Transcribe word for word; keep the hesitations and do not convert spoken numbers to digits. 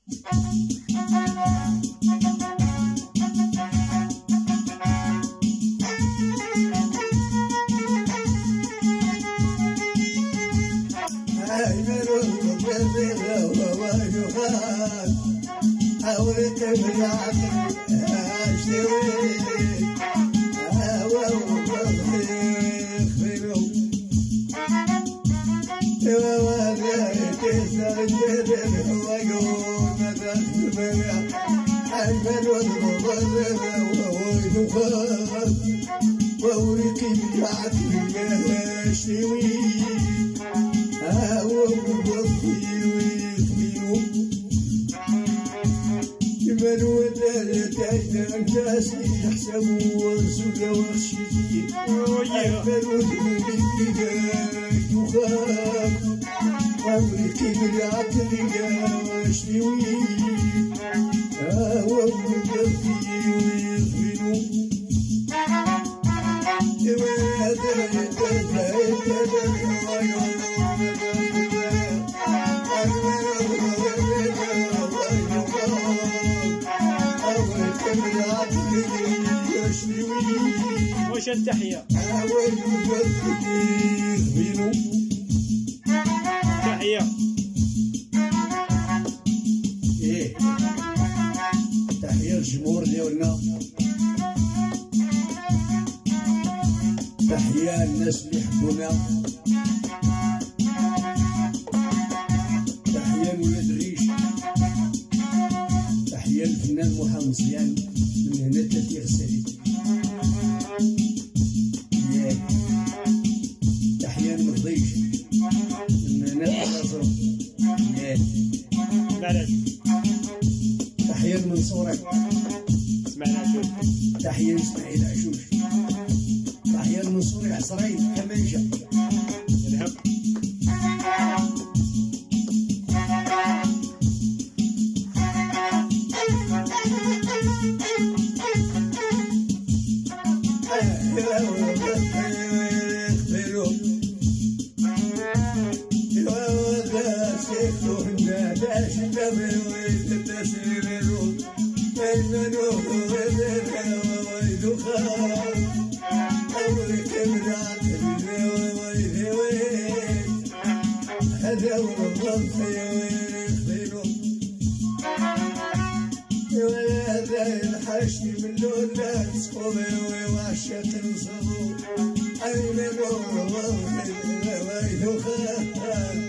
حاولت بالعقل اشتوي هوا وخيرو هوا تسجل العيون تخبر البلد مضر ويخاف وورقي بالعقل اشتوي هوا من ودل تحت جاسي يحسبوا ورسول وخشيتي أكبر من الإيجاد يخاف أمريكي بالعقل يشتوي هوا من قلبي ويغفلوا وهذا يتدى وش التحية؟ تحية ايه تحية للجمهور ديالنا، تحية للناس اللي يحبونا، تحية لولاد الريش، تحية للفنان محمد مزيان من هنا تاتي غسالي، تحية للمرضيش من هنا الرزق، معلش تحية للمنصورة، سمعنا عشوش، تحية لإسماعيل عشوش، تحية للمنصور العصري كمانجة الهم هذا والضبط يخفلوا وهذا الحشي من لولا تسقوبي وعشاق نصبو أين نور وضبط ويدو خاف